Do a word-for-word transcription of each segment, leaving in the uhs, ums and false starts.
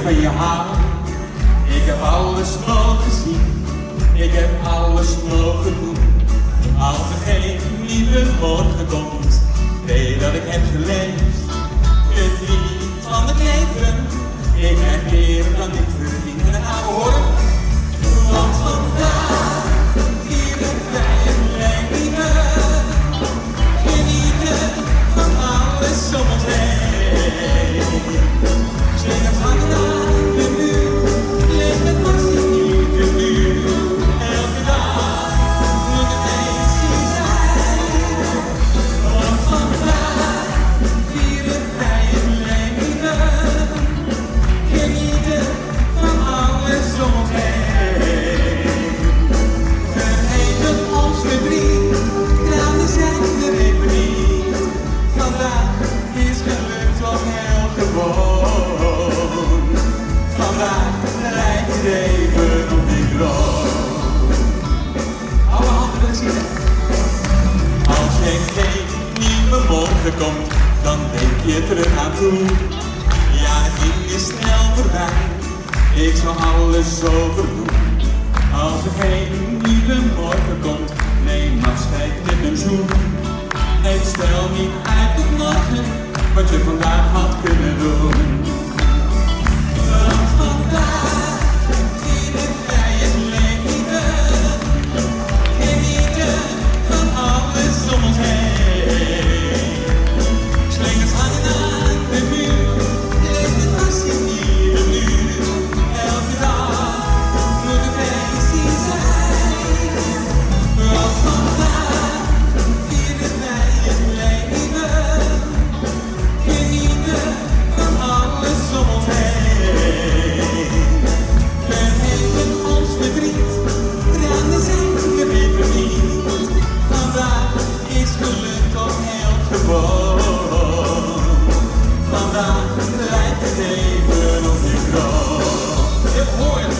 van je hou. Ik heb alles mogen zien, ik heb alles mogen doen. Als er geen nieuwe morgen komt, weet dat ik heb geleefd. Het lied van het leven, ik heb meer dan ik verdien. En dan gaan we horen. Want vandaag vieren wij het leven. Genieten van alles om ons heen. Slingers hangen aan de muur, leef met passie niet de muur. Elke dag moet het eens zien zijn. Want vandaag vieren wij het leven. Genieten van alles om ons heen. Vergeten ons verdriet, tranen zijn er even niet. Vandaag is geluk toch heel gewoon. Vandaag lijkt het even op die droom. Alle handen willen zien. Als er geen nieuwe morgen komt, dan denk je terug aan toen. Ja, het ging is snel voorbij, ik zal alles overdoen. Als er geen nieuwe morgen komt, neem afscheid met een zoen. Nee, stel niet uit tot morgen, wat je vandaag had kunnen doen. Want vandaag vieren wij het leven. Genieten van alles om ons heen. Slingers hangen aan de muur, leef het passie hier en nu. Elke dag moet het feestje zijn. Want vandaag vieren wij het leven. Genieten van alles om ons heen. Vergeten ons verdriet, tranen zijn er even niet. Vandaag is geluk toch heel gewoon. Vandaag lijkt het even op je kroon. Je hoort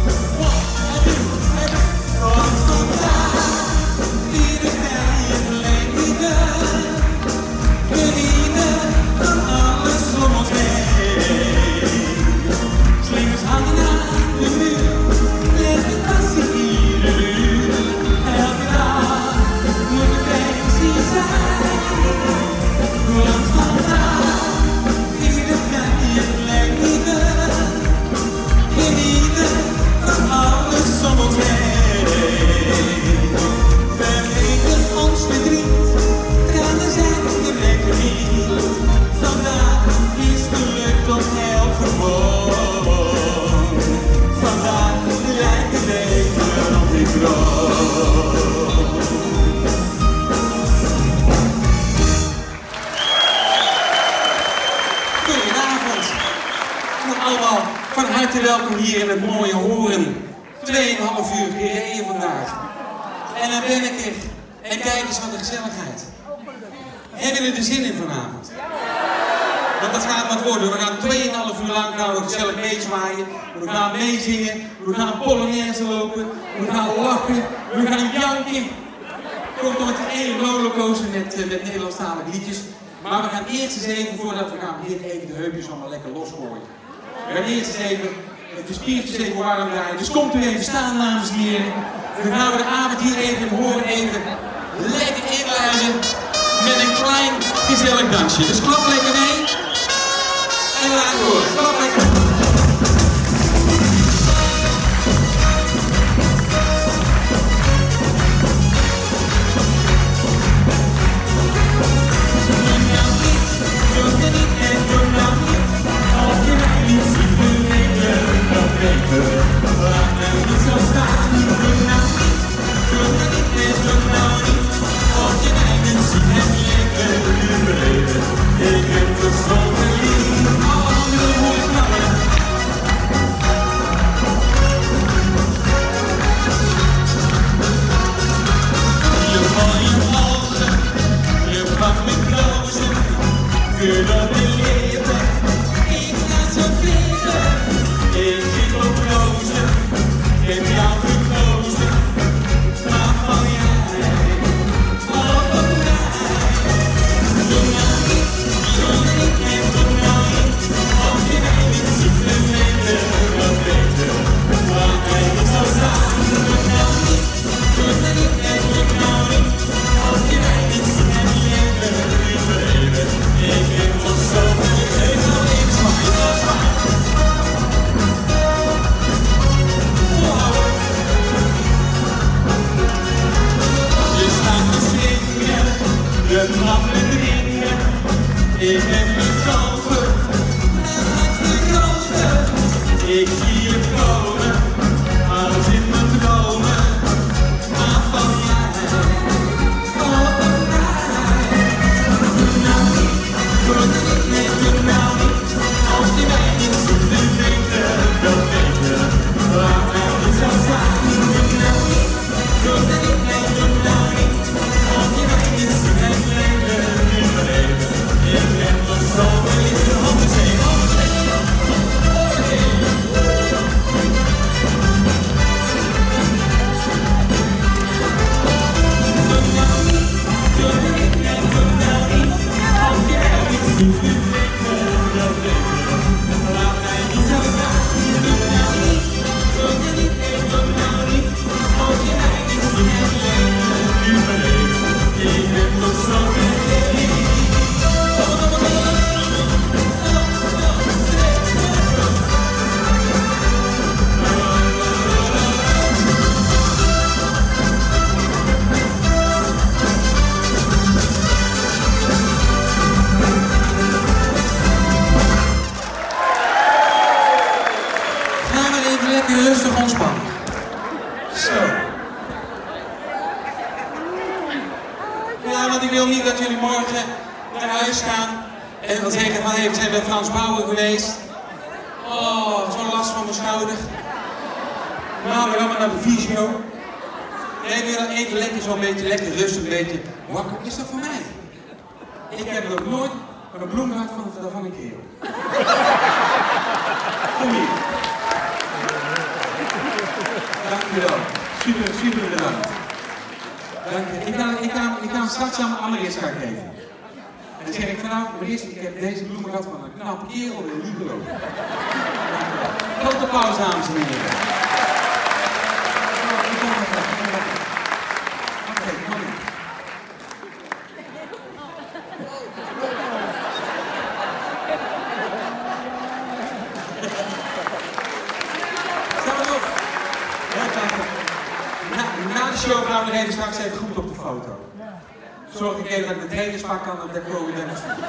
het. Want vandaag vieren wij het leven. Genieten van alles om ons heen. Slingers hangen aan de muur, leef het passie hier en nu. Elke dag moet het feestje zijn. Want vandaag vieren wij het leven. Genieten van alles om ons heen. Vergeten ons verdriet, tranen zijn er even niet. Vandaag is geluk toch heel gewoon. Vandaag lijkt het even op die droom. Goedenavond. En allemaal van harte welkom hier in het mooie Horen. Tweeënhalf uur gereden vandaag. En dan ben ik er. En kijk eens wat de gezelligheid. Hebben jullie er zin in vanavond? Want dat gaat wat worden. We gaan tweeënhalf uur lang gaan we gezellig meezwaaien. We gaan meezingen. We gaan Polonaise lopen. We gaan lachen. We gaan janken. Komt nog een hele rollercoaster met, uh, met Nederlandstalige liedjes. Maar we gaan eerst eens even, voordat we gaan beginnen, even de heupjes allemaal lekker losgooien. We gaan eerst eens even de spiertjes even warm draaien. Dus komt u even staan, dames en heren. Dan gaan we de avond hier even horen, even lekker inluiden met een klein gezellig dansje. Dus klap lekker mee en laat horen. Klap lekker. Laat hem niet zo staan, doe nou niet, doe nou niet meer, doe nou niet. Als je mij niet ziet, heb je leven, leven. Ik heb het We trappen drinken, ik heb gekozen. En uit de roken, ik zie je komen. Alles in mijn dromen, maar van jij. Oh, mij. Doe nou niet, doe niet, nee, doe nou niet. Als je mij niet ziet, dan weten, dan weten. Laat mij niet zo staan. Doe nou niet, doe niet, nee, doe nou niet. Als je mij niet ziet, dan weten, niet beleven. Ik ben toch zo verliefd op de zee, op de zee. Lekker rustig ontspannen. Zo. Ja, want ik wil niet dat jullie morgen naar huis gaan en dan zeggen van, hé, we zijn bij Frans Bauer geweest. Oh, zo'n last van mijn schouder. Nou, we gaan maar naar de fysio. Nee, ik wil dan even lekker zo'n beetje, lekker rustig, een beetje wakker. Is dat voor mij? Ik heb nog nooit een bloem gehad van, van een kerel. Kom hier. Dankjewel. Super, super bedankt. Dank je. Ik kan, ik kan, ik kan straks aan mijn Maris gaan geven. En dan zeg ik van nou, Maris, ik heb deze bloemen gehad van een knappe kerel en niet geloven. Grote applaus, dames en heren. Oké, kom in. Na de show gaan we er even straks even goed op de foto. Zorg ik even dat ik de trainerspak kan op de komen demonstreren.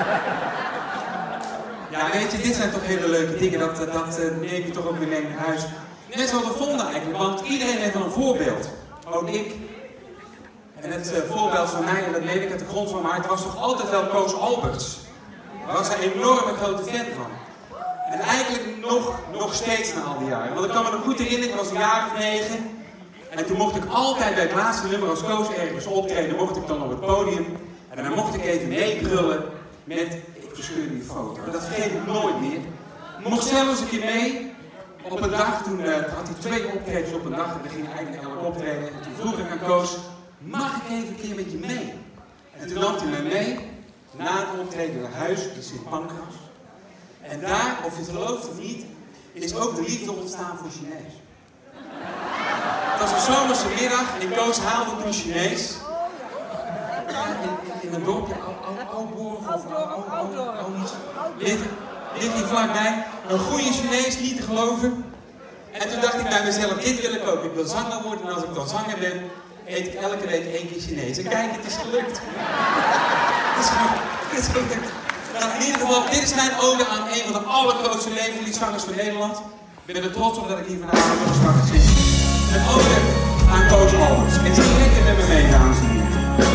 Ja, weet je, dit zijn toch hele leuke dingen, dat, dat neem je toch ook weer mee naar huis. Net zoals we vonden eigenlijk, want iedereen heeft wel een voorbeeld. Ook ik. En het uh, voorbeeld van mij, en dat weet ik uit de grond van mijn hart, was toch altijd wel Koos Alberts. Daar was een enorme grote fan van. En eigenlijk nog, nog steeds na al die jaren. Want ik kan me nog goed herinneren, ik was een jaar of negen. En toen mocht ik altijd bij het laatste nummer als Koos ergens optreden, mocht ik dan op het podium. En dan mocht ik even meebrullen met, ik verscheur die foto. Dat vergeet ik nooit meer. Mocht zelfs een keer mee op een dag, toen uh, had hij twee optredens op een dag en we gingen eigenlijk elk optreden. En toen vroeg ik aan Koos, mag ik even een keer met je mee? En toen nam hij mij mee, na het optreden naar huis in Sint Pancras. En daar, of je het gelooft of niet, is ook de liefde ontstaan voor Chinees. Het was een zomerse middag en Koos haalde toen Chinees. Ja, in, in een dorpje, Oudborg of Oud-iets. Ligt hier vlakbij. Een goede Chinees, niet te geloven. En toen dacht ik bij mezelf, dit wil ik ook. Ik wil zanger worden en als ik dan zanger ben, eet ik elke week één keer Chinees. En kijk, het is gelukt. Het is gelukt. Het is gelukt. Nou, in ieder geval, dit is mijn ode aan een van de allergrootste levensliedzangers van Nederland. Ik ben er trots op dat ik hier vandaag heb straks zit. Een ode aan Koos Alberts. En zie lekker met me mee, dames en heren.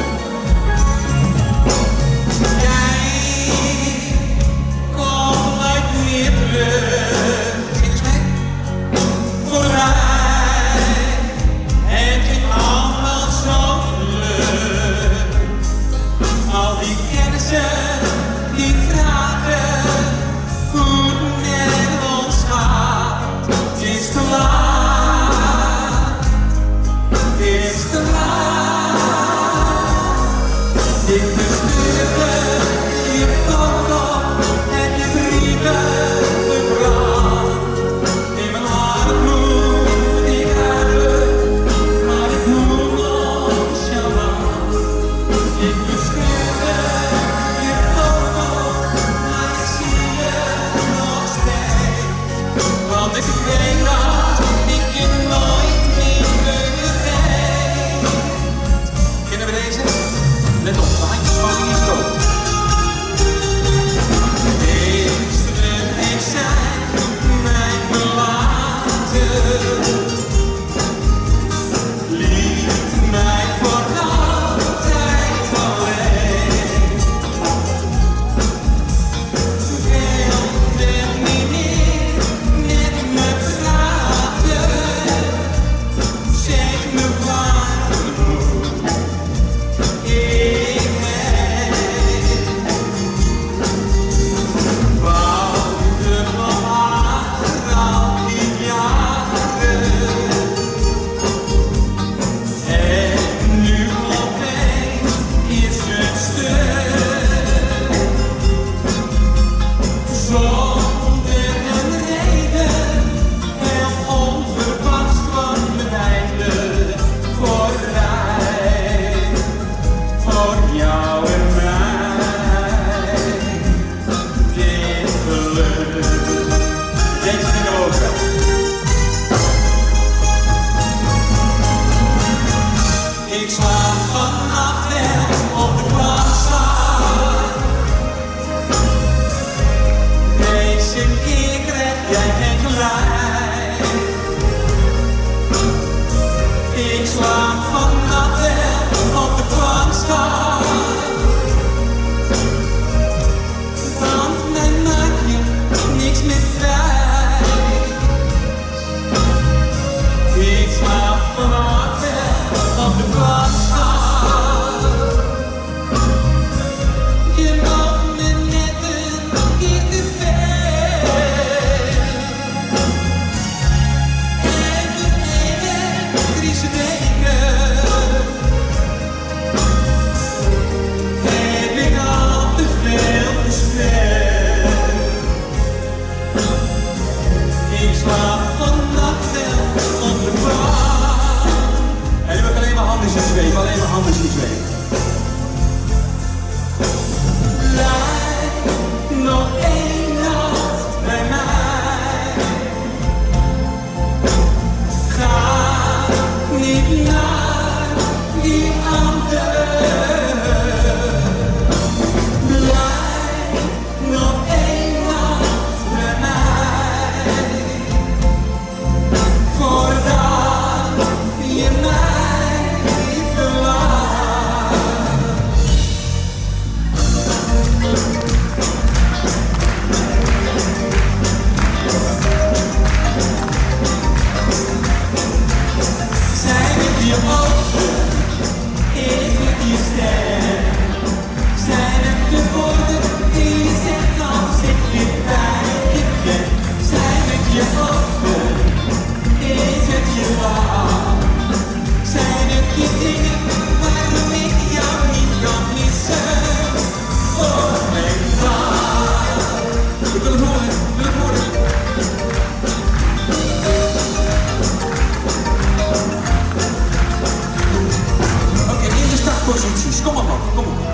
Jij komt nooit meer terug. Zing eens mee. Voor mij heb je allemaal zo geluk. Al die kennissen die vragen hoe het met ons gaat. Het is te laat. Het is te laat. Ik verstuurde je foto en je brieven verbrand. In mijn hart moet ik huilen, maar ik voel nonchalant. Ik verstuurde je foto, maar ik zie je nog steeds. Want ik weet dat ik je nooit meer vergeet. Kennen we deze? Let op, slaap vannacht wel op de kwakzalver. Deze keer krijg jij geen gelijk. Ik slaap vannacht wel op de kwakzalver. Want mij maak je niks meer vrij. Ik slaap vannacht wel op de kwakzalver. Je loopt me net een keer te ver. Even één, drie weken heb ik al te veel gespeeld. Ik slaap vannacht wel op de kwakzalver. En nu heb ik alleen maar handen zien zweven, alleen maar handen zien zweven. Blijf nog één nacht bij mij. Ga niet naar die ander. Blijf nog één nacht bij mij. Voordat je mij verlaat. Zijn het je ogen? Is het je stem? Zijn het de woorden die je zegt als ik weer bij je ben? Zijn het je ogen? Is het je lach? Zijn het je dingen waarom ik jou niet kan missen? Oh mijn dag. Ik wil het horen, ik wil het horen. Oké, in de startposities. Kom maar, man. Kom op.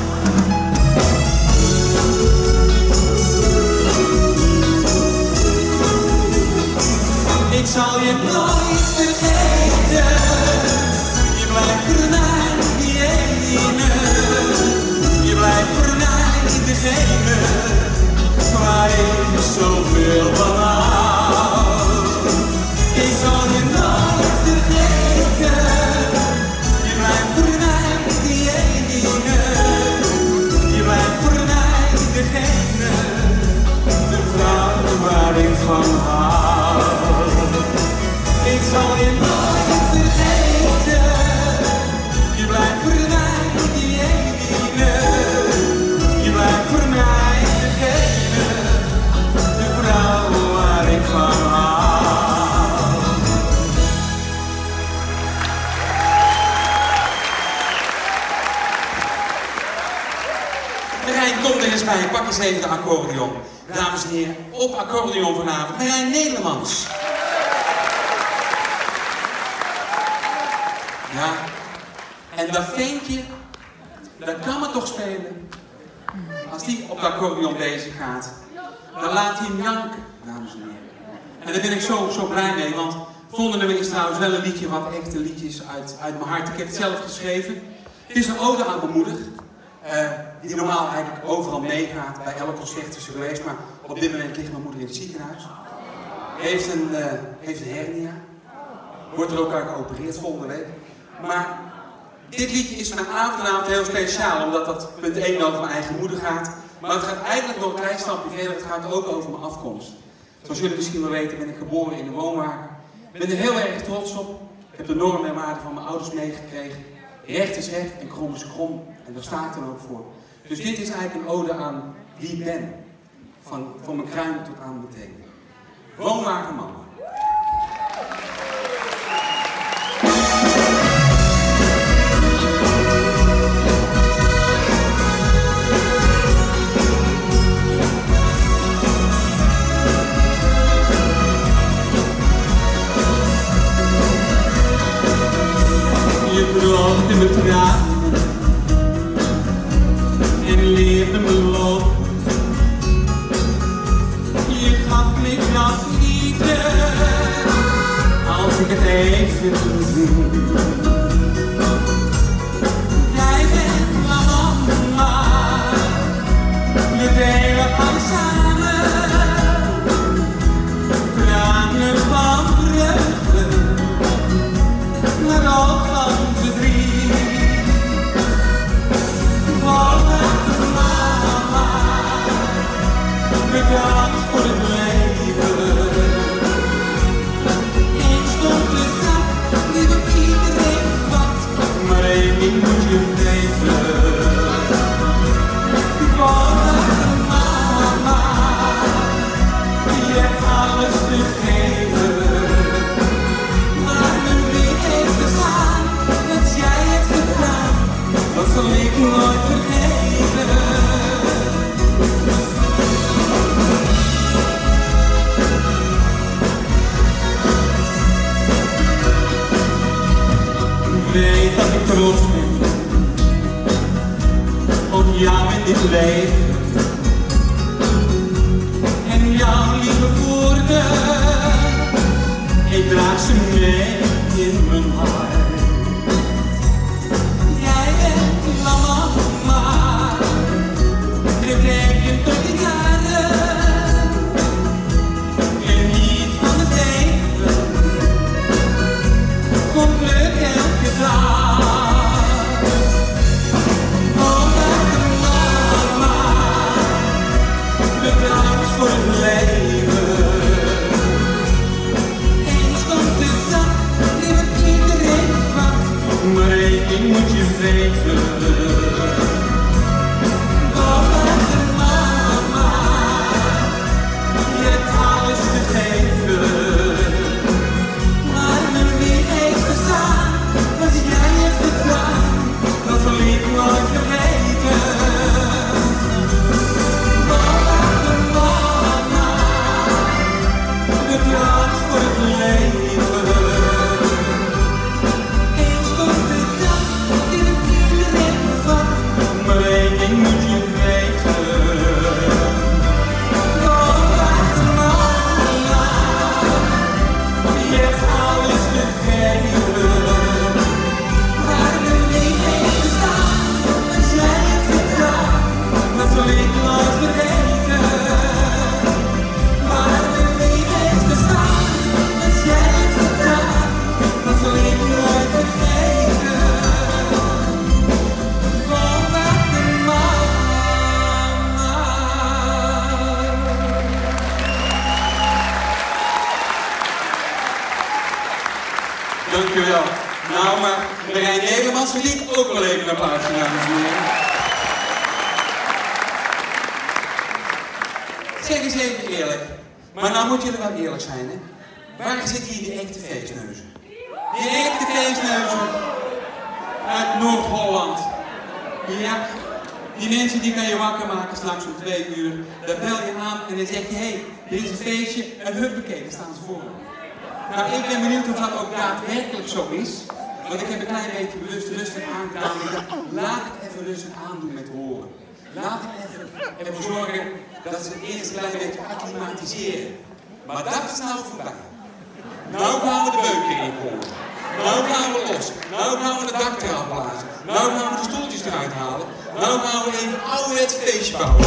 Ik zal je nooit vergeten. Je blijft voor mij die ene. Je blijft voor mij degene waar ik zoveel van hou. Ik zal je nooit vergeten. Je blijft voor mij die ene. Je blijft voor mij degene, de vrouw waar ik van hou. Ik zal je nooit vergeten. Je blijft voor mij die ene. Je blijft voor mij degene, de vrouw waar ik van hou. Marijn, kom er eens bij. Pak eens even de accordeon. Dames en heren, op accordeon vanavond. Marijn Nederlands. Ja, en dat ventje, dat kan me toch spelen. Als die op de accordeon bezig gaat, dan laat hij hem janken, dames en heren. En daar ben ik zo, zo blij mee, want volgende nummer is trouwens wel een liedje wat echte liedjes uit, uit mijn hart. Ik heb het zelf geschreven. Het is een ode aan mijn moeder, uh, die normaal eigenlijk overal meegaat, bij elk concert is ze geweest, maar op dit moment ligt mijn moeder in het ziekenhuis. Heeft een, uh, heeft een hernia, wordt er ook aan geopereerd volgende week. Maar dit liedje is vanavond en avond heel speciaal, omdat dat punt één over mijn eigen moeder gaat. Maar het gaat eigenlijk nog een klein stapje verder, het gaat ook over mijn afkomst. Zoals jullie misschien wel weten ben ik geboren in een woonwagen. Ik ben er heel erg trots op. Ik heb de normen en waarden van mijn ouders meegekregen. Recht is recht en krom is krom. En daar sta ik dan ook voor. Dus dit is eigenlijk een ode aan wie ik ben. Van, van mijn kruin tot aan mijn tenen. Woonwagen mama. Je droogde mijn tranen en leerde me los. Je gaf me dat liefde als ik het even doe. ding moet je weten. Mama, je hebt alles te geven. Maar mijn wie heeft gestaan, wat jij hebt gedaan, dat zal ik nooit vergeten. Weet dat ik trots ben op jou in dit leven en jouw lieve woorden, ik draag ze mee in mijn hart. Jij bent mama, maar getekend tot de jaren en niet van het leven komt leuk elke dag. Oh, mama, bedankt voor het leven. Eens komt de dag die wat iedereen wacht, maar één ding moet je weten. Oh, mama, je hebt alles te geven. Maar mijn wie heeft gestaan, wat jij hebt gedaan, dat zal ik nooit vergeten. Mama, bedankt voor het leven. Eens komt de dag die het iedereen wacht, maar één ding moet je weten. Mama, je hebt alles te geven. Maar mijn wie heeft gestaan, wat jij hebt gedaan, dat zal ik nooit vergeten. Maar mijn wie heeft gestaan, wat jij hebt gedaan, dat zal ik nooit vergeten. Oh, wat een mama. Dankjewel. Nou, maar Marijn Nedermans verdient ook wel even een applausje, dames en heren. Zeg eens even eerlijk, maar nou moeten jullie wel eerlijk zijn, hè? Waar zitten hier die echte feestneuzen? Die echte feestneuzen uit Noord-Holland. Ja, die mensen die kan je wakker maken straks om twee uur. Dan bel je aan en dan zeg je, hé, hey, dit is een feestje en huppakee, daar staan ze voor. Nou, ik ben benieuwd of dat ook daadwerkelijk zo is. Want ik heb een klein beetje bewust rustig aangedaan. Ik dacht, laat ik even rustig aandoen met horen. Laat ik even ervoor zorgen dat ze het eerst een klein beetje acclimatiseren. Maar dat is nou voorbij. Nou gaan we de beuken in gooien. Nou gaan we los. Nou gaan we het dak eraf blazen. Nou gaan we de stoeltjes eruit halen. Nou gaan we even een ouderwets feestje bouwen.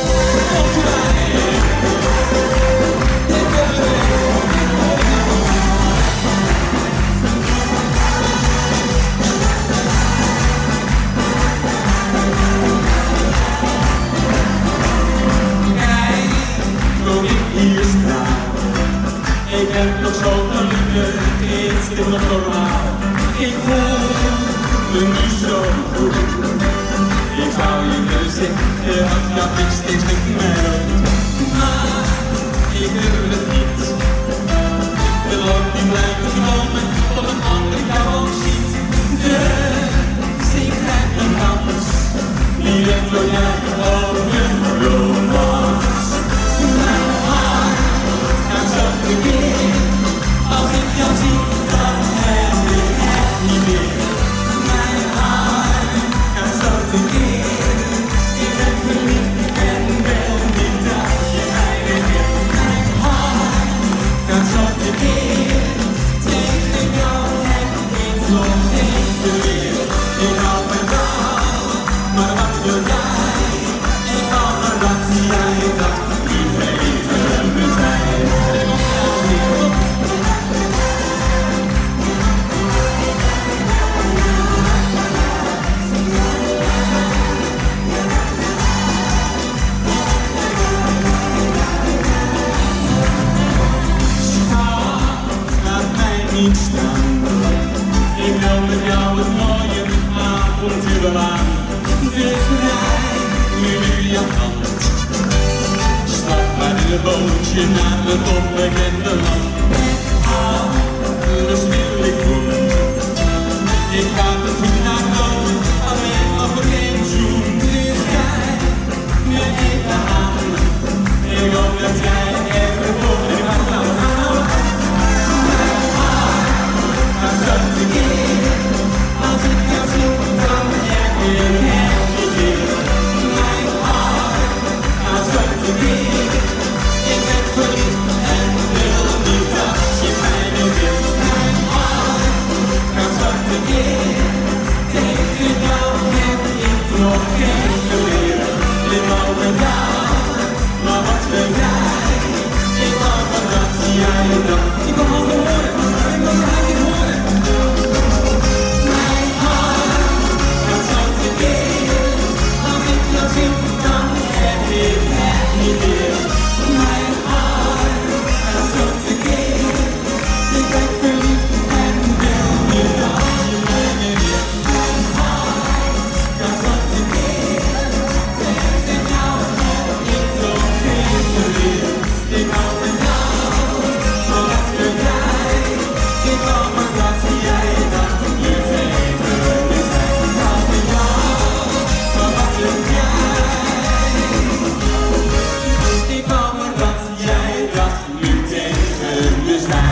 Hier staan. Ik ben toch zo gelukkig, is dit nog normaal? Ik voel me nu zo goed. Ik zou je willen zeggen dat ik steeds niet meer doe. Maar ik wil het niet. Wil ook niet blijven dromen tot een ander jou ook ziet. Dus ik krijg een kans, die heeft door jij ogen romans. Als ik jou zie, dan heb ik het niet meer. Mijn hart gaat zo tekeer. Ik ben verliefd en wil niet dat je mij regeert. Mijn hart gaat zo tekeer. Tegen jou heb ik nog geen beweer. Ik hou van jou, maar wat wil jij? je naar het onbekende land. Alles wil ik doen. Ik ga de voet naar dood, alleen nog voor één zoen. Dus kijk me even aan. Ik hoop dat jij er voor je gaat nou aan. Mijn hart gaat zo tekeer. Als ik jou zie, dan heb je het niet meer. Mijn hart gaat zo tekeer. Ik ben verliefd en wil niet dat je mij meer wilt. Mijn hart gaat zo tekeer. Tegen jou heb ik nog geen geleerd. Ik wou me daar, maar wat wil jij? Ik wou me dat jij dat. Ik wil al horen, ik wil jij niet horen. Mijn hart gaat zo tekeer. Als ik jou zie, dan heb ik het niet meer. Mijn hart gaat zo tekeer. Ik ben verliefd en wil niet dat je mij meer wilt. Mijn hart gaat zo tekeer. Tegen jou heb ik nog geen geleerd. Ik hou van jou, maar wat wil jij? Ik wou maar dat jij dat nu tegen me zei. Ik hou van jou, maar wat wil jij? Ik wou maar dat jij dat nu tegen me zei.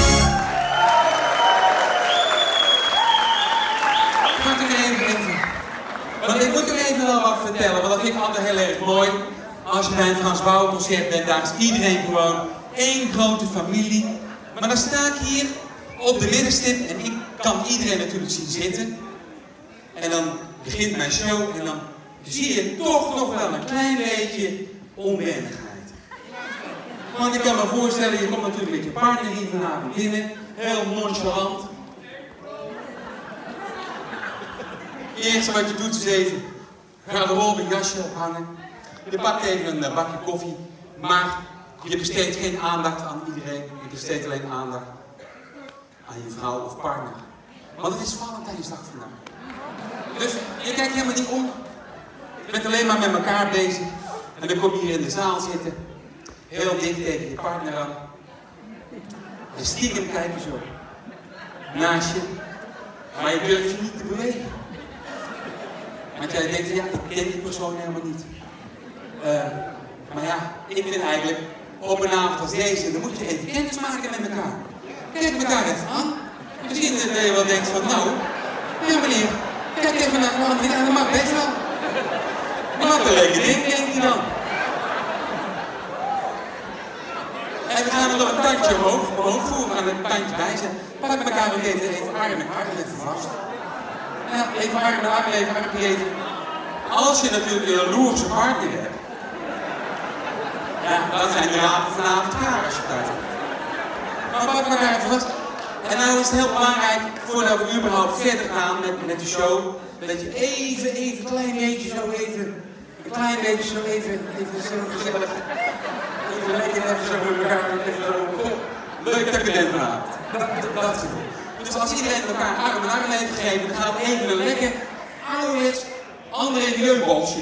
Gaat u even even. Want ik moet u even wel wat vertellen, want dat vind ik altijd heel erg mooi. Als je bij een Frans Bauer concert bent, daar is iedereen gewoon één grote familie. Maar dan sta ik hier op de middenstip en ik kan iedereen natuurlijk zien zitten. En dan begint mijn show en dan zie je toch nog wel een klein beetje onwennigheid. Want ik kan me voorstellen, je komt natuurlijk met je partner hier vanavond binnen, heel nonchalant. Het eerste wat je doet is even garderobe, jasje ophangen. Je pakt even een bakje koffie, maar je besteedt geen aandacht aan iedereen. Je besteedt alleen aandacht aan je vrouw of partner. Want het is Valentijnsdag vandaag. Dus je kijkt helemaal niet om. Je bent alleen maar met elkaar bezig. En dan kom je hier in de zaal zitten, heel dicht tegen je partner aan. En stiekem kijk je zo naast je, maar je durft je niet te bewegen. Want jij denkt, ja, ik ken die persoon helemaal niet. Uh, maar ja, ik vind eigenlijk, op een avond als deze, dan moet je even kennis maken met elkaar. Kijk elkaar even aan. Misschien dat je wel denkt van, nou, ja meneer, kijk even naar de hand, ja, dat mag best wel. Wat een leuke ding, denkt hij dan. En we gaan er nog een tandje omhoog, omhoog voeren, aan een tandje bij zetten. Pak elkaar ook even, even arm en arm even vast. Ja, even arm en arm, even arm even. Als je natuurlijk een jaloerse partner hebt, ja, dan zijn de rapen vanavond klaar als je thuis bent. Maar pak elkaar even vast. En nou is het heel belangrijk, voordat we überhaupt verder gaan met, met de show, dat je even, even, een klein beetje zo even, een klein beetje zo even, even zo gezellig, even lekker even zo met elkaar, even zo, goh, leuk dat ik er ben vanavond. Dat, dat, dat gevoel. Dus als iedereen elkaar arm en arm heeft gegeven, dan gaan we even een lekker ouderwets André Rieubolsje.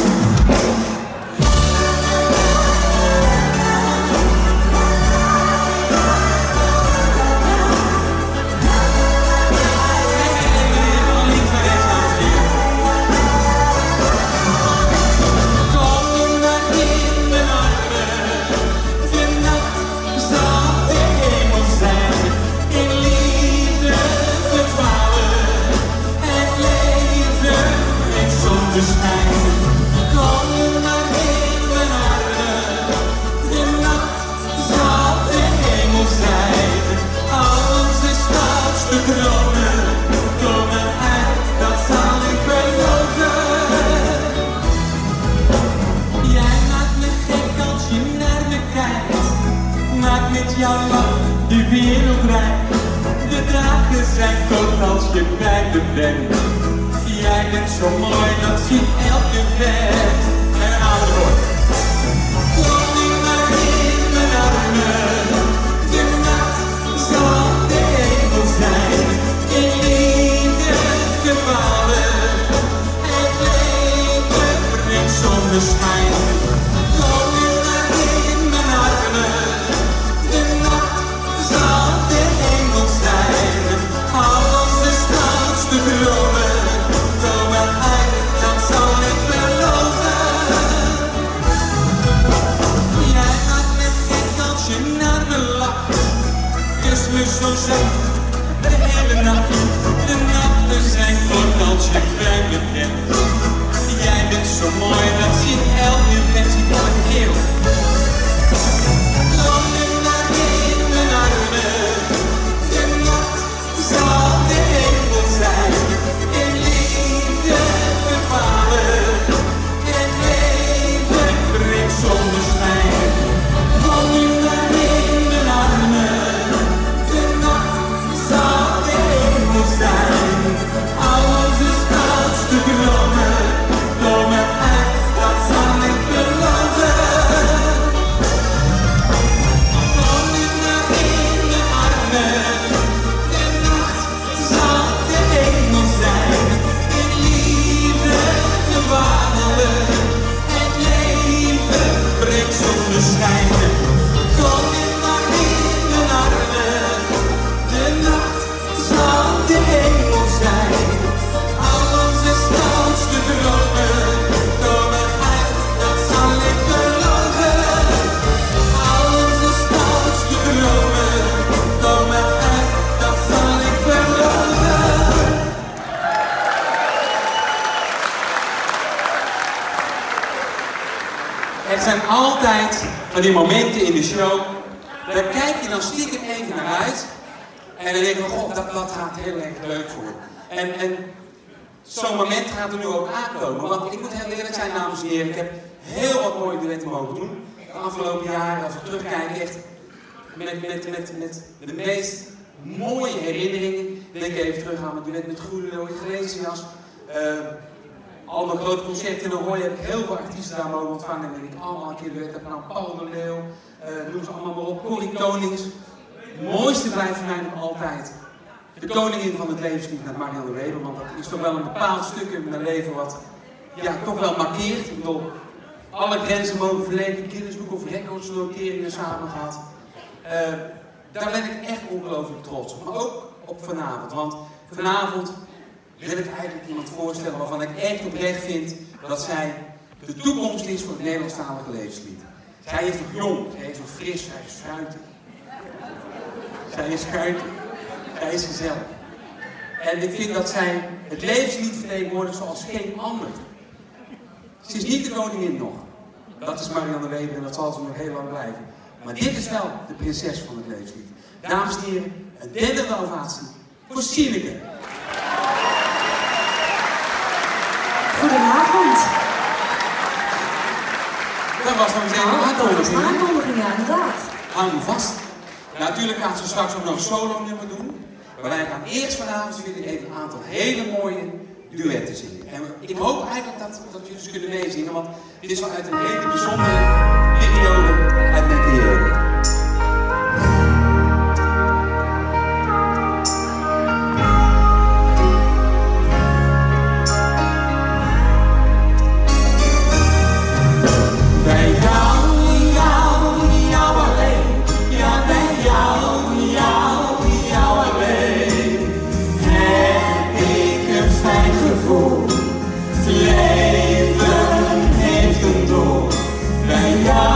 Jouw lach de wereld rijdt. De dagen zijn kort als je bij me bent. Jij bent zo mooi, dat ziet elke vent. En een oude woord. Kom nu maar in mijn armen. De nacht zal de hemel zijn. In liefde gevallen. Het leven brengt zonneschijn. Kom nu maar in mijn armen. Er zijn altijd van die momenten in de show, daar kijk je dan stiekem even naar uit. En dan denk je, god, dat, dat gaat heel erg leuk voor. En, en zo'n moment gaat er nu ook aankomen. Want ik moet heel eerlijk zijn, dames en heren, ik heb heel wat mooie duetten mogen doen. De afgelopen jaren, als ik terugkijk, echt met, met, met, met de meest mooie herinneringen. Denk even terug aan mijn duet met Julio Iglesias. Uh, al mijn grote concerten in Ahoy heb ik heel veel artiesten daar mogen ontvangen. En ik allemaal een keer duet heb gedaan. Paul de Leeuw, uh, noem ze allemaal maar op. Corrie Konings. Het mooiste blijft voor mij nog altijd de koningin van het levenslied met Marianne Weber. Want dat is toch wel een bepaald stuk in mijn leven wat ja, toch wel markeert. Ik bedoel, alle grenzen mogen verleden, Guinness Book of Records noteringen samen gehad. Uh, daar ben ik echt ongelooflijk trots op. Maar ook op vanavond. Want vanavond wil ik eigenlijk iemand voorstellen waarvan ik echt oprecht vind dat zij de toekomst is voor het Nederlandstalige levenslied. Zij is nog jong, zij is nog fris, zij is fruitig. Zij is fruitig, zij is gezellig. En ik vind dat zij het levenslied vertegenwoordigt zoals geen ander. Ze is niet de koningin nog. Dat is Marianne Weber en dat zal ze nog heel lang blijven. Maar dit is wel de prinses van het levenslied. Dames en heren, een derde ovatie voor Sineke. Goedenavond. Dat was dan meteen een aankondiging. Een aankondiging, ja, inderdaad. Hou me vast. Nou, natuurlijk gaat ze straks ook nog een solo nummer doen. Maar wij gaan eerst vanavond voor jullie even een aantal hele mooie duetten zingen. En ik hoop eigenlijk dat, dat jullie ze kunnen meezingen, want dit is wel uit een hele bijzondere periode uit mijn carrière. Leven heeft een doel, bij jou.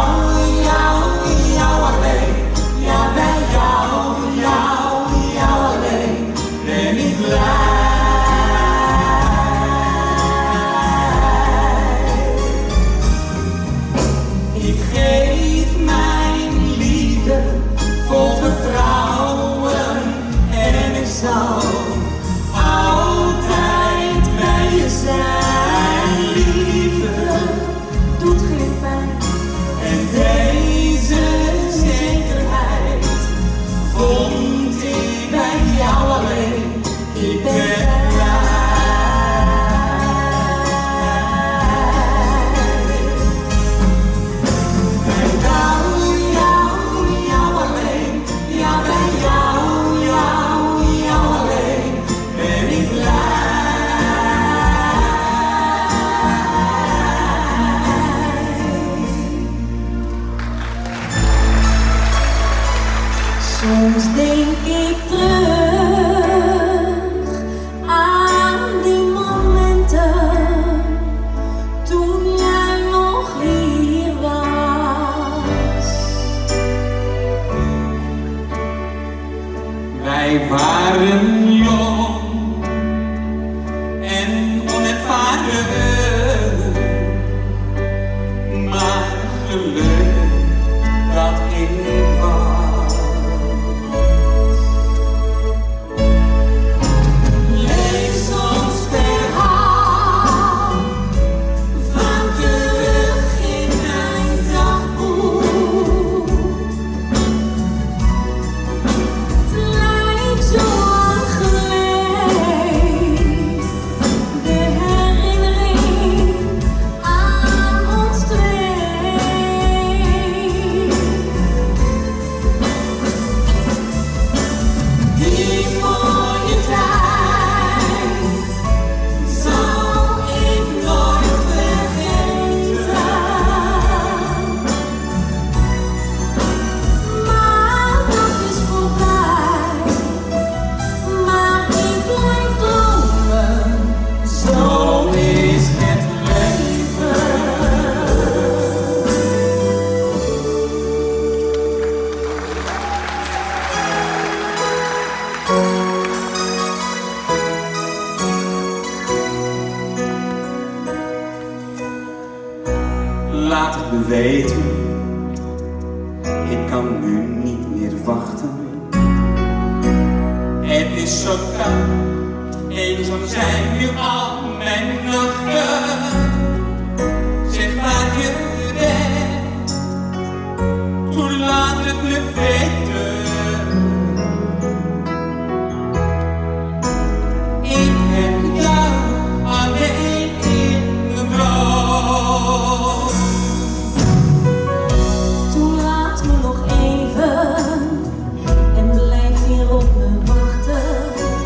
laat het me weten. Ik kan nu niet meer wachten. Het is zo koud, eenzaam zijn nu al mijn nachten. Zeg waar je bent, toen laat het me weten. Ik heb jou alleen in mijn droom. Toen laat me nog even en blijf hier op me wachten.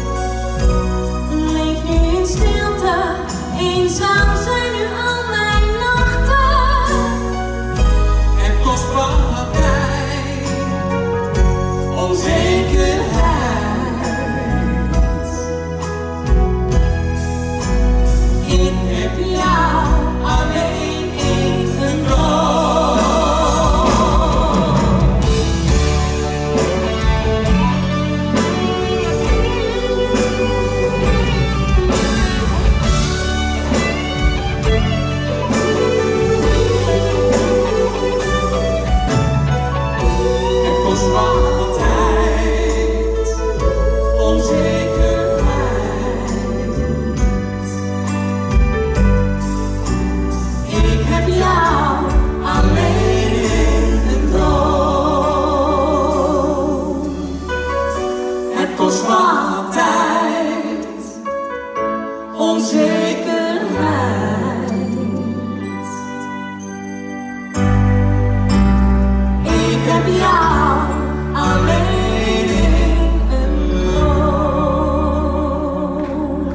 Leef nu in stilte, eenzaam zijn nu al mijn nachten. En kostbaar tijd, onzekerheid. Ik heb jou alleen in een droom. En kostbare tijd, onzekerheid. Ik heb jou alleen in een droom. Het kost wat tijd, onzekerheid. Ik heb jou alleen in een droom.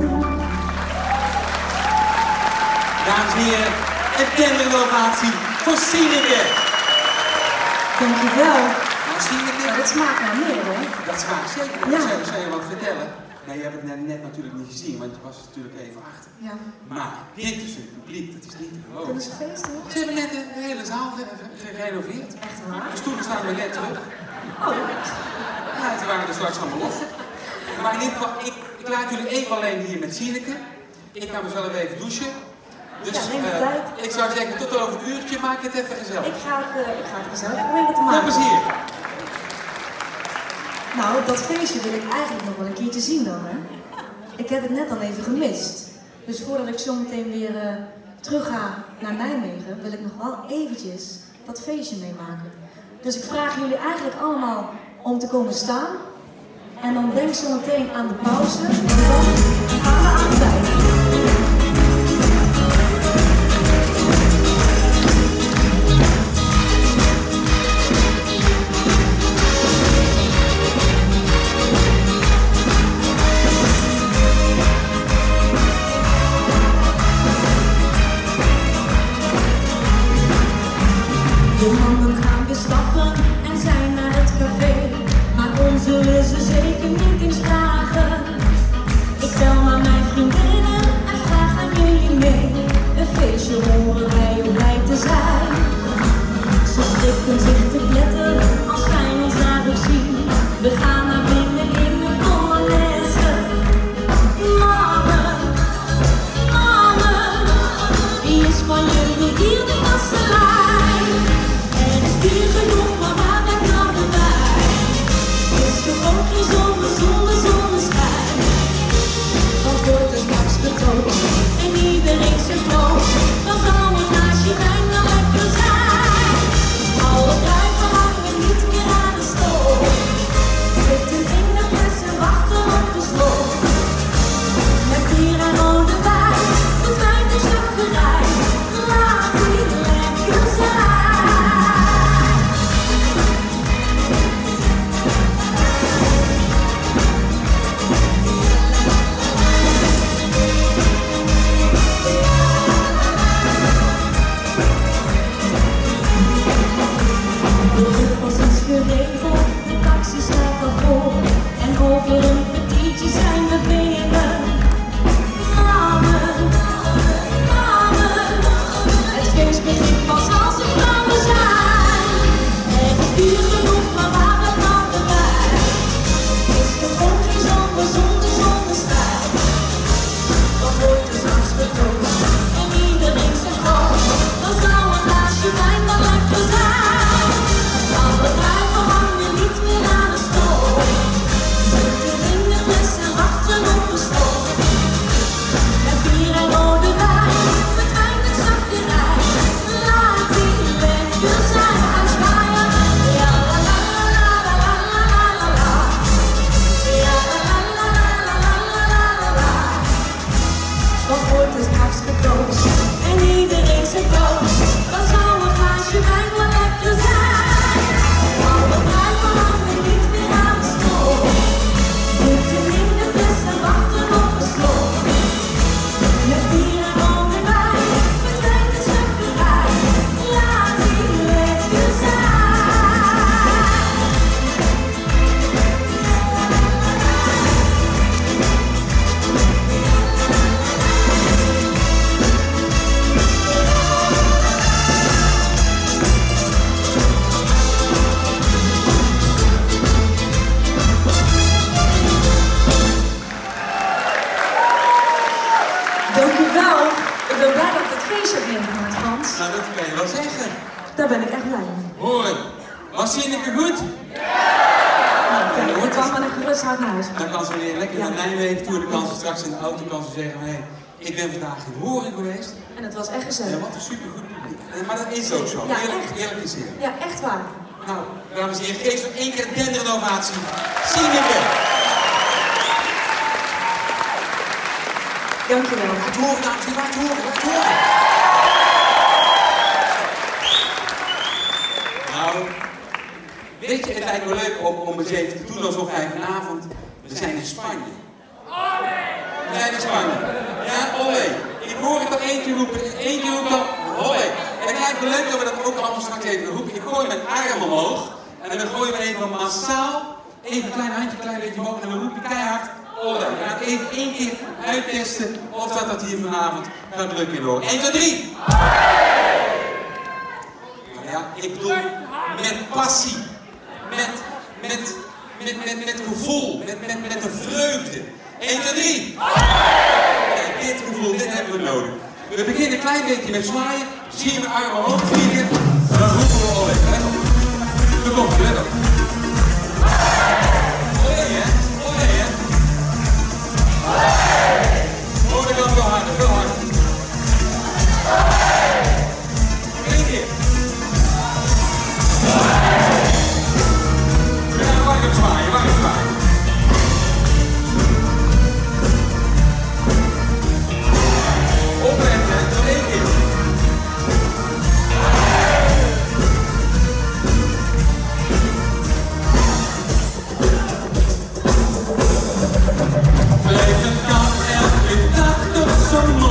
Dames en heren, een kennelijke ovatie voor Sineke. Dankjewel. Nou, Sineke, Ja, dat smaakt naar meer hoor. dat smaakt zeker. Ja. Ik zou, zou je wat vertellen? Nee, je hebt het net, net natuurlijk niet gezien, want je was natuurlijk even achter. Ja. Maar dit is het publiek, dat is niet te Dit geloven. is een feest hoor. Ze hebben net de hele zaal ge- ge- gerenoveerd. Echt waar? De stoelen staan weer net terug. Oh, Ja, ze waren er straks allemaal los. Maar in ieder geval, ik, ik laat jullie even alleen hier met Sineke. Ik ga mezelf even douchen. Dus Ja, neem de eh, tijd. ik zou zeggen, tot over een uurtje, maak het even gezellig. ik ga het, eh, ik ga het gezellig proberen te Veel maken. plezier. Nou, dat feestje wil ik eigenlijk nog wel een keertje zien dan, hè. Ik heb het net dan even gemist. Dus voordat ik zo meteen weer uh, terug ga naar Nijmegen, wil ik nog wel eventjes dat feestje meemaken. Dus ik vraag jullie eigenlijk allemaal om te komen staan. En dan denk zo meteen aan de pauze. En dan gaan we aan de tijd. De mannen gaan weer stappen en zijn naar het café, maar ons zullen ze zeker niet eens vragen. Ik bel aan mijn vriendin. het is hartstikke doos. En iedereen zit doos, dan zou een glaasje wijn wel lekker zijn. Alle druiven hangen niet meer aan de stoel. Zitten in de fles en wachten op de slot. Met bier en rum erbij, verdwijnt de schukkerij. Laat die lekker zijn. Dankjewel. Ik ben blij dat ik het feestje heb meegemaakt, Frans. Nou, dat kan je wel zeggen. Daar ben ik echt blij mee. Hoor, was Sineke goed? Nou, kijk, ik kan met een gerust hart naar huis gaan. Dan kan ze weer lekker Ja. naar Nijmegen toe en dan kan ze straks in de auto kan ze zeggen, hé, hey, ik ben vandaag in Horen geweest. En het was echt Ja, gezellig. wat een supergoed publiek. En- Maar dat is ook zo, Ja, eerlijk, echt. eerlijk is eerlijk. Ja, echt waar. Nou, dames en heren, geef nog één keer een denderende ovatie. Sineke! Dankjewel. Laat je horen, dames en heren, laat je horen, laat je horen. Nou, weet je, het lijkt me leuk om, om eens even te doen alsof wij vanavond, we zijn in Spanje. We zijn in Spanje. Ja, olé. Ik hoor het al één keer roepen, één keer roept al, olé. En het lijkt me leuk dat we dat ook allemaal straks even roepen. Ik gooi mijn arm omhoog en dan gooien we even massaal, even een klein handje, een klein beetje omhoog en dan roep je keihard, olé. We gaan even één keer uittesten of dat, dat hier vanavond gaat lukken in Horen. één, twee, drie. Ja, ik bedoel, met passie, met, met, met, met, met gevoel, met, met, met een vreugde. één, twee, drie. Kijk, dit gevoel, dit hebben we nodig. We beginnen een klein beetje met zwaaien, zie je mijn armen omhoog vliegen, en dan roepen we al even, let op. Dan komt het, let op. Olé, hè? Olé, hè? Oh, dat kan veel harder, veel harder. Eén keer. Ja, warm zwaaien, warm zwaaien. Opletten, nog één keer. Blijf het kan elke dag toch zo mooi.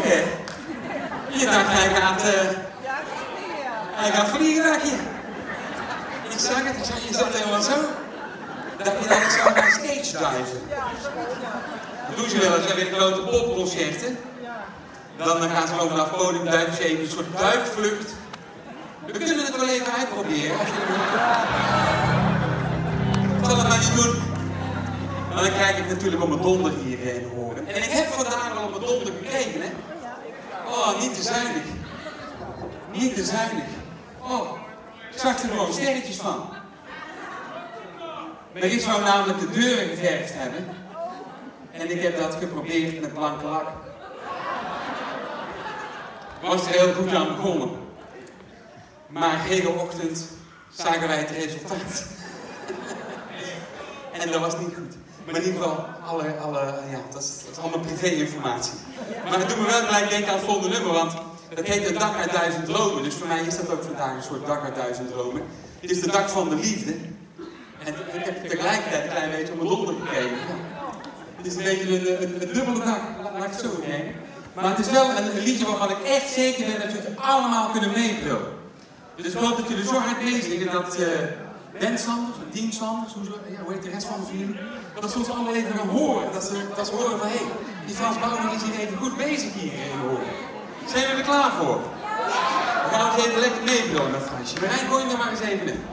hè? Je dacht, hij gaat, uh, hij gaat vliegen, dacht je. Ik zag het, ik zag, je zat helemaal zo. Dat je dan zou gaan stage diven. Dat doen ze wel eens, bij de grote popconcerten. Dan gaan ze gewoon vanaf het podium duiken, ze even een soort duikvlucht. We kunnen het wel even uitproberen, als je dat wil. Ik zal het maar niet doen. Maar dan krijg ik natuurlijk op mijn donder hierheen horen. En ik heb vandaag al op mijn donder gekeken, hè. Oh, niet te zuinig. Niet te zuinig. Oh, ik zag er gewoon sterretjes van. Maar ik zou namelijk de deuren geverfd hebben. En ik heb dat geprobeerd met blanke lak. Was er heel goed aan begonnen. Maar hele ochtend zagen wij het resultaat. En dat was niet goed. Maar in ieder geval, alle, alle, ja, dat is, dat is allemaal privé-informatie. Maar het doet me wel gelijk denken aan het volgende nummer, want dat heet een dag uit duizend dromen. Dus voor mij is dat ook vandaag een soort dag uit duizend dromen. Het is de dag van de liefde. En ik heb tegelijkertijd een klein beetje op mijn donder gekeken. Ja. Het is een beetje een, een, een dubbele dag, laat ik het zo zeggen. Maar het is wel een, een liedje waarvan ik echt zeker ben dat jullie het allemaal kunnen meebrullen. Dus ik hoop dat jullie zo hard meezingen dat uh, Ben Sanders, Dien Sanders, hoe, ja, hoe heet de rest van de familie, dat ze ons allemaal even gaan horen. Dat ze, dat ze horen van hé, hey, die Frans Bauer is hier even goed bezig hierheen horen. Zijn we er klaar voor? We gaan ons even lekker meebrullen met Fransje. Marijn, gooi je er maar eens even in.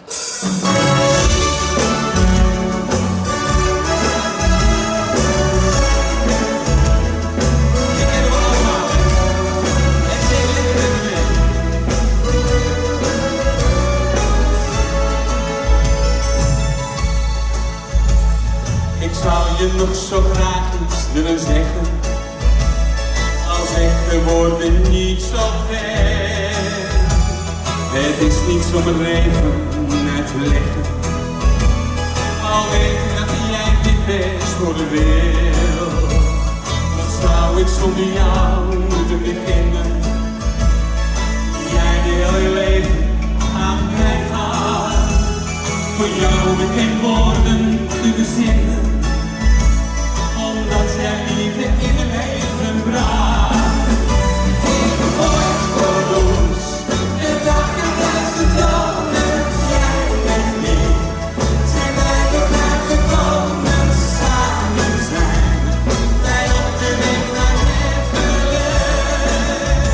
Ik zou je nog zo graag iets willen zeggen, al zegt de woorden niet zo ver. Het is niets om het leven uit te leggen, al weet ik dat jij dit best voor de wil. Wat zou ik zonder jou moeten beginnen? Jij die heel je leven aan mij gaat, voor jou heb ik geen woorden te verzinnen. Omdat jij liefde in mijn leven bracht. Ik word voor ons de dag en duizend dromen. Jij en ik zijn bij elkaar gekomen. Samen zijn wij op de weg naar het geluk.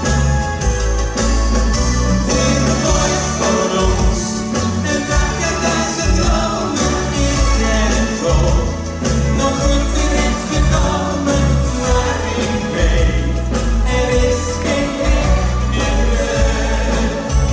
Ik word voor ons de dag en duizend dromen. Ik ben toch nog goed terecht gekomen, maar ik weet, er is geen weg meer terug.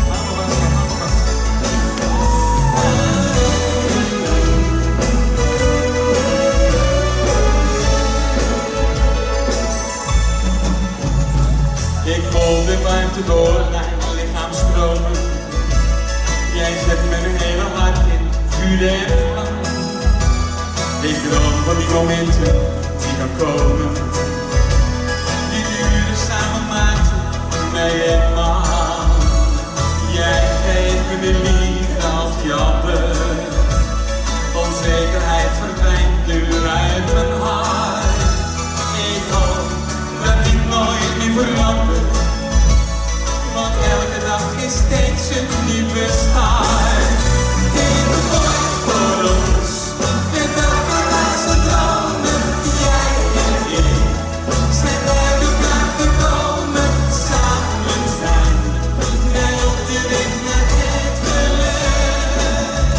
Ik voel de warmte door mijn lichaam stromen. Jij zet mijn hele hart in vuur en vlam. Ik droom van die momenten die gaan komen, die uren samen maakten mij eenmaal. Jij geeft me de liefde als die ander, onzekerheid verdwijnt nu uit mijn hart. Ik hoop dat dit nooit meer verandert, want elke dag is steeds een nieuwe start. Dit wordt voor ons de dag en duizend dromen. Jij en ik zijn bij elkaar gekomen. Samen zijn wij op de weg naar het geluk.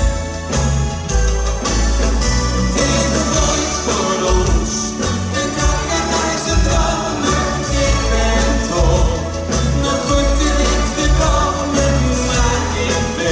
Dit wordt voor ons de dag en duizend dromen. Ik ben toch nog goed terecht gekomen, maar ik ben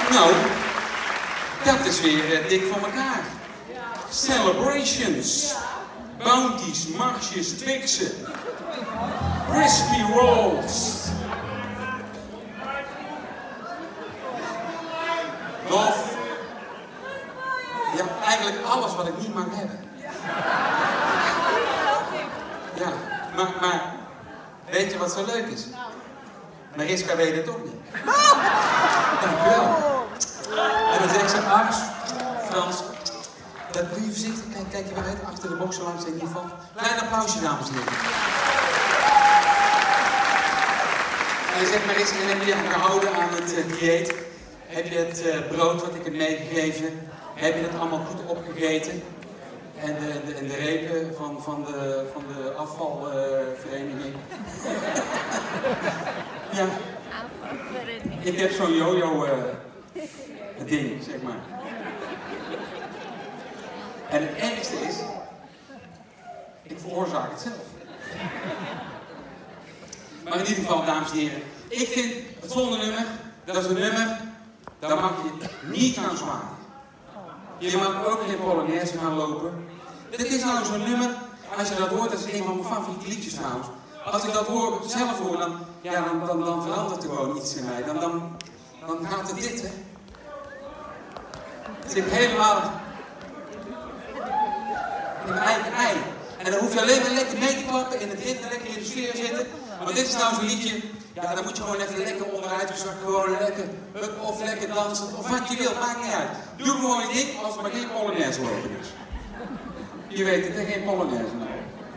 Nou, dat is weer uh, dik voor elkaar. Celebrations. Bounties, Marsjes, Twixen. Crispy Rolls. Dof. Ja, eigenlijk alles wat ik niet mag hebben. Ja, maar, maar weet je wat zo leuk is? Mariska weet het toch niet. Dank u wel. En dan zegt ze, Ars, Frans, dat doe je voorzichtig. Kijk, kijk je weer uit achter de boksen langs in ieder geval. Klein applausje, dames en heren. En dan zegt Mariska, heb je je gehouden aan het uh, dieet? Heb je het uh, brood wat ik heb meegegeven, heb je dat allemaal goed opgegeten? En de, de, en de repen van, van, de, van de afvalvereniging. Uh, ja. Ik heb zo'n yo-yo uh, ding, zeg maar. En het ergste is, ik veroorzaak het zelf. Maar in ieder geval, dames en heren, ik vind het volgende nummer, dat is een nummer, daar mag je niet gaan zwaaien. Je mag ook geen Polonaise gaan lopen. Dit is nou zo'n nummer, als je dat hoort, dat is een van mijn favoriete liedjes trouwens. Als ik dat hoor, zelf hoor, dan, ja, dan, dan, dan verandert er gewoon iets in mij. Dan, dan, dan gaat het dit, hè. Het zit helemaal in mijn eigen ei. En dan hoef je alleen maar lekker mee te klappen, in het ritme lekker in de sfeer zitten. Want dit is nou zo'n liedje, ja, dan moet je gewoon even lekker onderuit gezakt, gewoon lekker, of lekker dansen, of wat je wilt, maakt niet uit. Doe gewoon je ding, als er maar geen Polonaise lopen is. Je weet het, hè, geen Polonaise nou.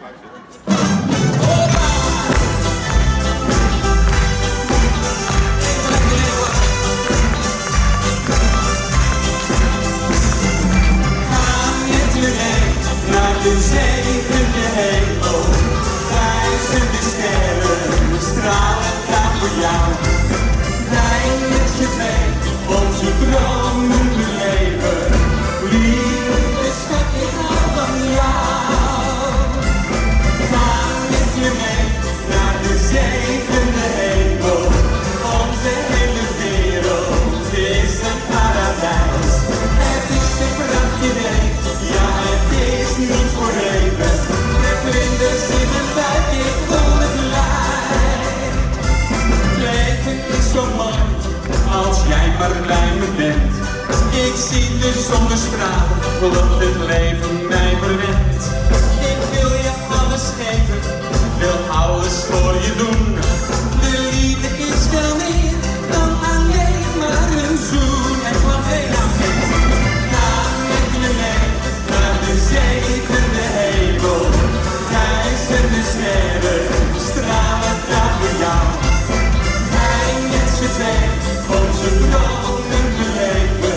Naar de zevende hemel, duizenden sterren stralen daar voor jou. Wij met z'n twee onze dromen beleven, lieve schat, ik hou van jou. Ga met je mee naar de zevende hemel, onze hele wereld is een paradijs. Het is een prachtig idee. Ja, het is niet voor even. De vlinders in mijn buik, ik voel het blij. Het leven is zo mooi, als jij maar bij me bent. Ik zie de zonnestralen, wat het leven mij verwent. Ik wil je alles geven, wil alles voor je doen. De liefde is veel meer dan alleen maar een zoen. En van heel aan ga met me mee. Naar de zevende hemel, duizenden sterren stralen daar voor jou. Wij met z'n twee onze dromen beleven,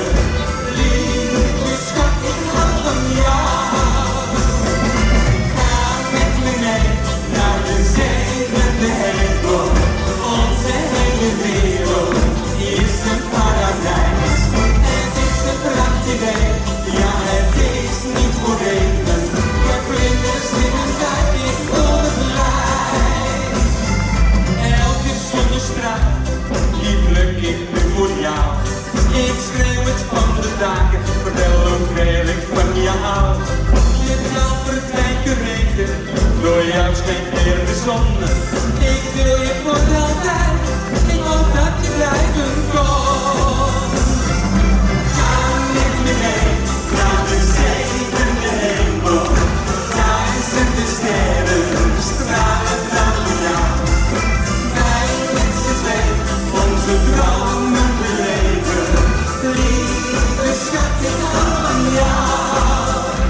lieve schat, ik hou van jou. Ga met me mee naar de zevende hemel, onze hele wereld is een paradijs. Het is een prachtig idee, ja, het is niet voor even. Ik heb vlinders in mijn buik, ik voel het blij. Elke zonnestraal, die pluk ik nu voor jou. Ik schreeuw het van de daken, vertel hoeveel ik van je hou. Je trap verdwijnt regen, door jou schijnt weer de zon. Ik wil je voor altijd, ik hoop dat je blijven komt. Ga met me mee naar de zevende hemel, duizenden sterren stralen dan voor jou. Wij met z'n twee onze dromen beleven, lieve schat, ik hou van jou.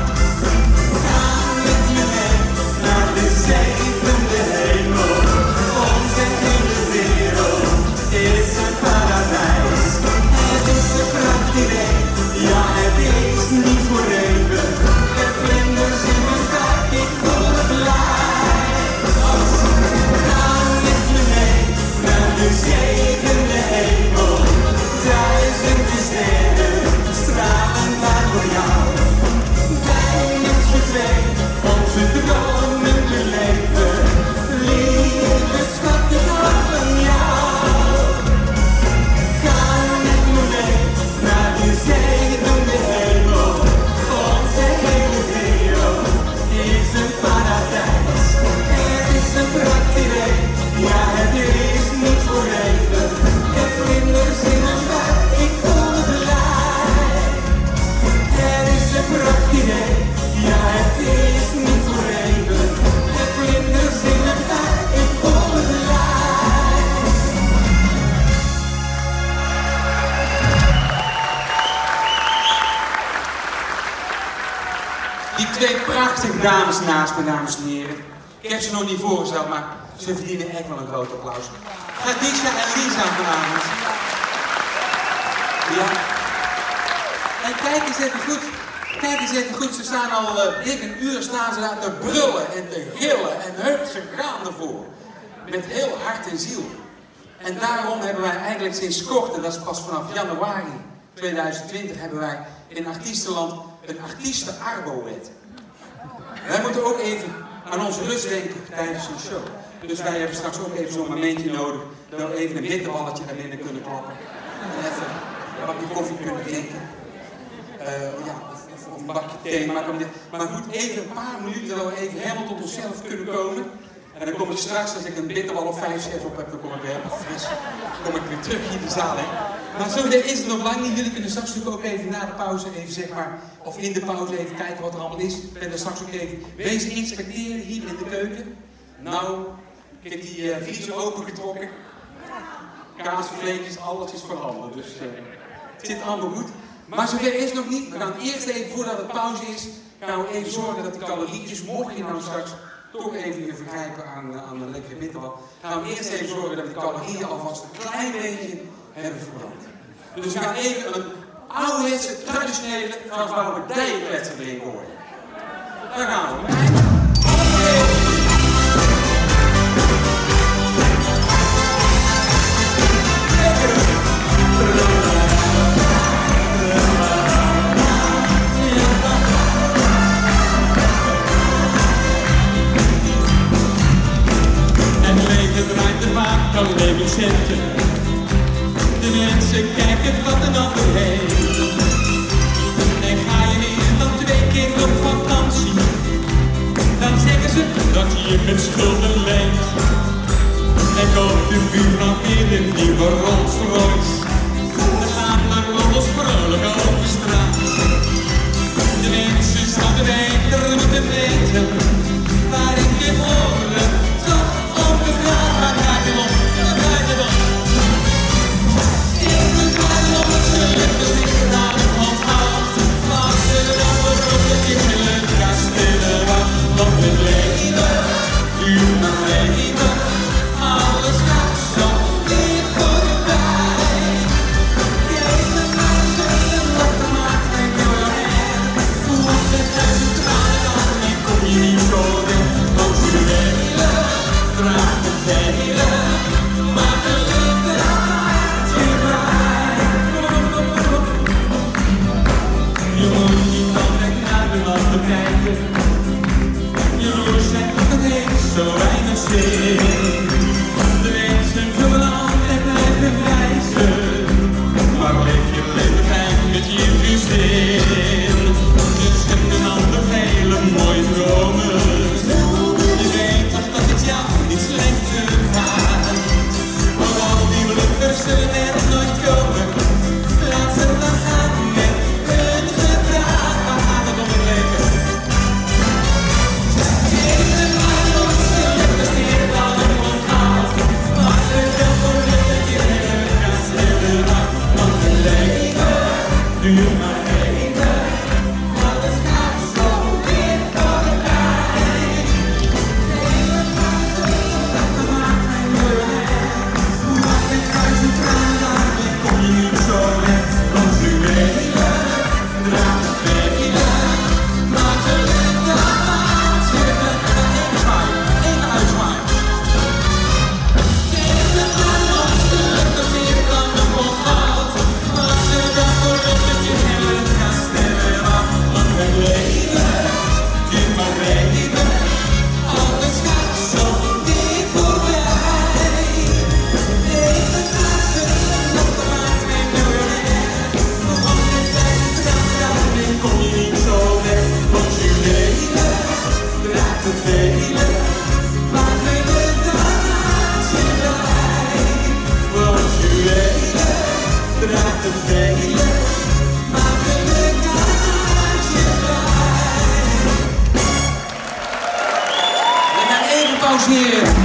Ga met me mee naar de zevende hemel, onze hele wereld is een paradijs. Het is een prachtig idee, ja, het is niet voor even. Er vlinders in mijn buik, ik voel het blij. Ga met me mee naar de zevende hemel, duizenden sterren stralen daar voor jou. Wij met z'n twee onze dromen beleven, lieve schat, ik hou van jou. Ga met me mee prachtige dames naast me, dames en heren. Ik heb ze nog niet voorgesteld, maar ze verdienen echt wel een groot applaus. Khadija en Lisa vanavond. Ja. En kijk eens even goed. Kijk eens even goed. Ze staan al uh, dik een uur staan ze daar te brullen en te gillen. En hup, ze gaan ervoor. Met heel hart en ziel. En daarom hebben wij eigenlijk sinds kort, en dat is pas vanaf januari tweeduizend twintig, hebben wij in Artiestenland een artiesten-arbowet. Wij moeten ook even aan onze rust denken tijdens een show. Dus wij hebben straks ook even zo'n momentje nodig dat we even een bitterballetje naar binnen kunnen klappen. En even een bakje koffie kunnen drinken. Uh, ja, of, of, of een bakje thee. Maar, maar goed, even een paar minuten dat we even helemaal tot onszelf kunnen komen. En dan kom ik straks, als ik een bitterbal of vijf, zes op heb, dan kom ik weer helemaal fris. Dan kom ik weer terug hier de zaal in. Maar zo is het nog lang niet. Jullie kunnen straks natuurlijk ook even na de pauze, even zeg maar, of in de pauze even kijken wat er allemaal is. En dan straks ook even wezen inspecteren hier in de keuken. Nou, ik heb die uh, vriezer opengetrokken. Kaasvleesjes, alles is voorhanden. Dus uh, het zit allemaal goed. Maar zover is het nog niet. We gaan eerst even, voordat het pauze is, gaan we even zorgen dat de calorietjes, mocht je nou straks toch even je vergrijpen aan, aan een lekkere bitterbal, gaan we eerst even zorgen dat de calorieën alvast een klein beetje hebben verbrand. Dus we gaan even een ouderwetse, traditionele Fransbouwer dijenkletser erin gooien. Daar gaan we. Het draait er vaak al leven centen. De mensen kijken wat er nog doorheen. En ga je meer dan twee keer op vakantie, dan zeggen ze dat je je met schulden leent. En koopt de buurman weer een nieuwe Rolls Royce. Dan gaan de rollers vrolijk over straat. De mensen staan beter moeten weten waar ik je horen. Waar ga je om? Waar ga je om? In de kleine losse dat ik daar onthoud. Wat ze dan voor op je hele kastelen wacht. Op het leven, duur maar leven. Alles gaat zo weer voorbij. Geef me maar een wat de maakt en je heen. Hoe het duizend tranen dan, en kom je niet zo weg. Als je hele draagt het hele, maar de liefde maakt je blij. Je moet niet van weg naar de landen kijken. Je roer zegt dat het heeft zo weinig zin. De mensen zullen altijd blijven reizen, maar leef je leven fijn met je gezin. Dus heb een ander hele mooie dromen. Je weet toch dat het jou niet slecht gaat. Maar al die bluffers zullen er nooit komen. Laat ze dan gaan met hun gedrag. Waar gaat het om het leven? Geef de maar los, je besteedt al een onthaald. Maar ze wil voor dat je hele gaat stellen af. Want het leven duurt maar even. Alles gaat zo weer voorbij. Kom je niet zo weg, want u weet draagt het vele, maar de liefde maakt je blij. Even zwaaien, even uitzwaaien. Geef het maar los, gelukkig weer dan de mond houdt. Wat ze dan voor dat je hele gaat stellen af. Want het leven duurt maar even, alles gaat zo weer voorbij. Kom je niet zo weg, want je leven draagt het vele, maar geluk dan maakt je blij. Want je leven draagt het vele, maar geluk dan maakt je blij. We gaan even pauzeren.